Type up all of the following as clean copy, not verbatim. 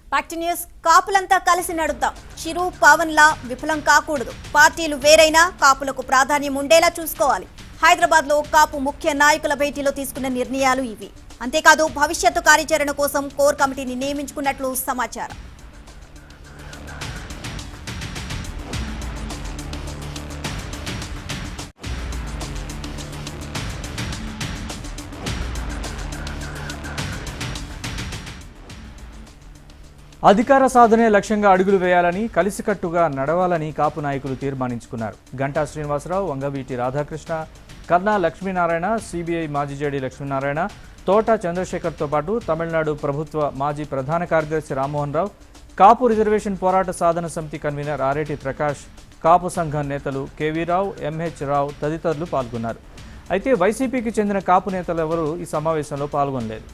Back to news. కాపులంతా కలిసి నడుద్దాం. చిరు పవన్లా విఫలం కాకూడదు. పార్టీలు వేరైనా కాపులకు ప్రాధాన్యం ఉండేలా చూసుకోవాలి. హైదరాబాద్ లో కాపు ముఖ్య నాయకుల భేటీలో తీసుకున్న నిర్ణయాలు ఇవి. అంతేకాదు భవిష్యత్తు కార్యాచరణ కోసం కోర్ కమిటీని నియమించుకున్నట్లు సమాచారం. అధికార సాధనే లక్ష్యంగా అడుగులు వేయాలని, కలిసికట్టుగా నడవాలని కాపు నాయకులు తీర్మానించుకున్నారు. గంటా శ్రీనివాసరావు, వంగవీటి రాధాకృష్ణ, కర్ణా లక్ష్మీనారాయణ, సిబిఐ మాజీ జేడీ లక్ష్మీనారాయణ, తోట చంద్రశేఖర్తో పాటు తమిళనాడు ప్రభుత్వ మాజీ ప్రధాన కార్యదర్శి రామ్మోహన్ రావు, కాపు రిజర్వేషన్ పోరాట సాధన సమితి కన్వీనర్ ఆరేటి ప్రకాష్, కాపు సంఘం నేతలు కేవీ రావు, ఎంహెచ్ రావు తదితరులు పాల్గొన్నారు. అయితే వైసీపీకి చెందిన కాపు నేతలు ఎవరూ ఈ సమావేశంలో పాల్గొనలేదు.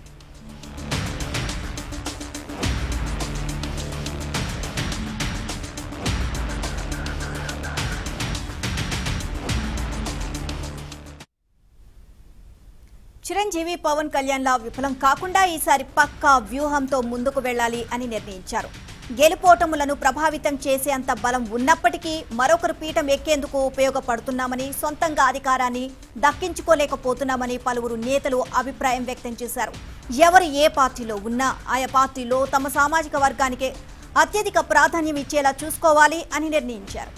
చిరంజీవి పవన్ కళ్యాణ్ లా విఫలం కాకుండా ఈసారి పక్కా వ్యూహంతో ముందుకు వెళ్లాలి అని నిర్ణయించారు. గెలుపోటములను ప్రభావితం చేసేంత బలం ఉన్నప్పటికీ మరొకరు పీఠం ఎక్కేందుకు ఉపయోగపడుతున్నామని, సొంతంగా అధికారాన్ని దక్కించుకోలేకపోతున్నామని పలువురు నేతలు అభిప్రాయం వ్యక్తం చేశారు. ఎవరు ఏ పార్టీలో ఉన్నా ఆయా పార్టీలో తమ సామాజిక వర్గానికి అత్యధిక ప్రాధాన్యం ఇచ్చేలా చూసుకోవాలి అని నిర్ణయించారు.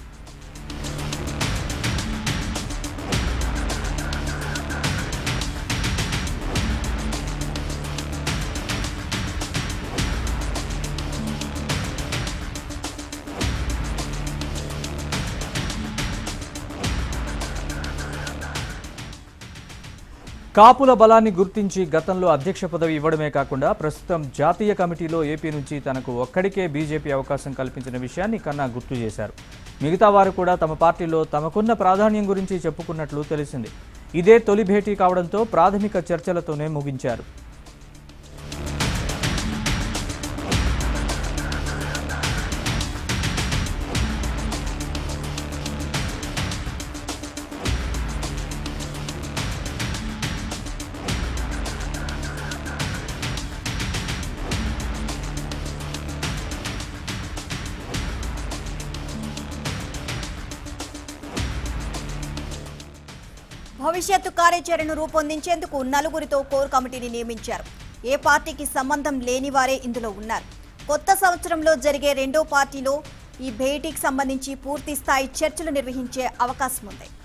కాపుల బలాన్ని గుర్తించి గతంలో అధ్యక్ష పదవి ఇవ్వడమే కాకుండా ప్రస్తుతం జాతీయ కమిటీలో ఏపీ నుంచి తనకు ఒక్కడికే బీజేపీ అవకాశం కల్పించిన విషయాన్ని కన్నా గుర్తు చేశారు. మిగతా వారు కూడా తమ పార్టీలో తమకున్న ప్రాధాన్యం గురించి చెప్పుకున్నట్లు తెలిసింది. ఇదే తొలి భేటీ కావడంతో ప్రాథమిక చర్చలతోనే ముగించారు. భవిష్యత్తు కార్యాచరణను రూపొందించేందుకు నలుగురితో కోర్ కమిటీని నియమించారు. ఏ పార్టీకి సంబంధం లేని వారే ఇందులో ఉన్నారు. కొత్త సంవత్సరంలో జరిగే రెండో పార్టీలో ఈ భేటీకి సంబంధించి పూర్తి స్థాయి చర్చలు నిర్వహించే అవకాశం ఉంది.